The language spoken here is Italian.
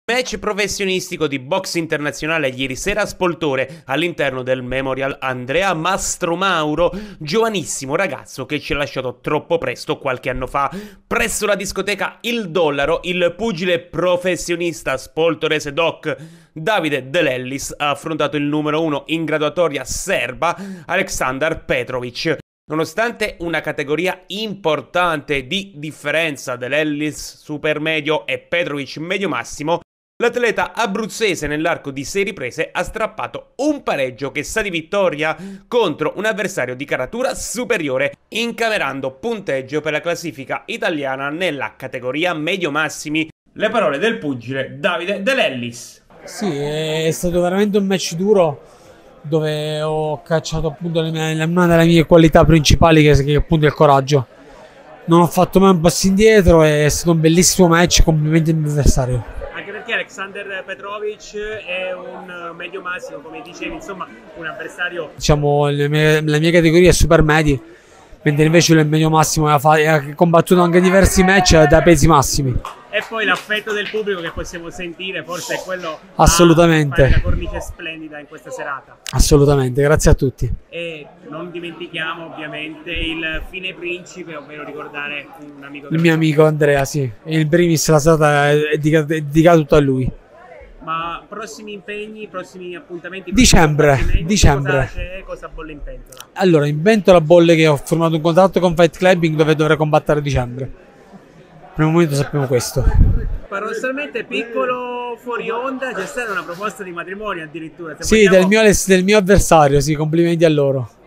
Match professionistico di box internazionale ieri sera a Spoltore all'interno del Memorial Andrea Mastromauro, giovanissimo ragazzo che ci ha lasciato troppo presto qualche anno fa. Presso la discoteca Il Dollaro, il pugile professionista spoltorese doc Davide Delellis ha affrontato il numero 1 in graduatoria serba Aleksandar Petrovic. Nonostante una categoria importante di differenza dell'Ellis super medio e Petrovic medio massimo, l'atleta abruzzese nell'arco di 6 riprese ha strappato un pareggio che sa di vittoria contro un avversario di caratura superiore, incamerando punteggio per la classifica italiana nella categoria medio massimi. Le parole del pugile Davide Delellis. Sì, è stato veramente un match duro dove ho cacciato appunto una delle mie qualità principali che è appunto il coraggio. Non ho fatto mai un passo indietro, è stato un bellissimo match, complimenti al mio avversario. Anche perché Aleksandar Petrovic è un medio massimo, come dicevi, insomma un avversario... Diciamo la mia categoria è super medi, mentre invece il medio massimo ha combattuto anche diversi match da pesi massimi. E poi l'affetto del pubblico che possiamo sentire, forse è quello assolutamente a fare una cornice splendida in questa serata. Assolutamente, grazie a tutti. E non dimentichiamo ovviamente il fine principe, ovvero ricordare un amico. Il mio amico Andrea, sì. Il primis, la serata è dedicata tutta a lui. Ma prossimi impegni, prossimi appuntamenti? Dicembre. Cosa bolle in pentola? Allora, in pentola bolle che ho firmato un contratto con Fight Clubbing dove dovrei combattere a dicembre. Per il momento sappiamo questo. Paradossalmente piccolo fuori onda, c'è stata una proposta di matrimonio addirittura. Sì, del mio avversario, sì, complimenti a loro.